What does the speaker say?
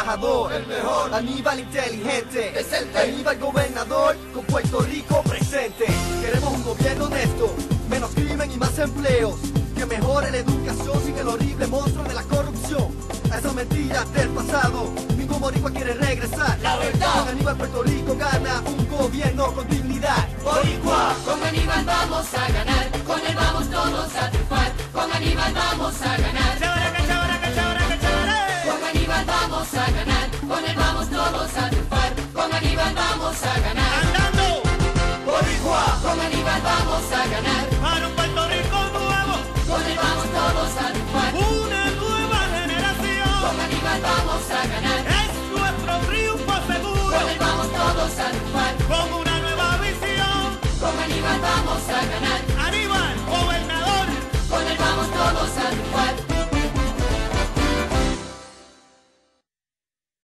trabajador, el mejor. Aníbal inteligente, Decente. Aníbal gobernador, con Puerto Rico presente. Queremos un gobierno honesto, menos crimen y más empleos, que mejore la educación sin el horrible monstruo de la corrupción. A esas mentiras del pasado, ningún boricua quiere regresar. La verdad. Con Aníbal Puerto Rico gana un gobierno con dignidad. Boricua, con Aníbal vamos a ganar.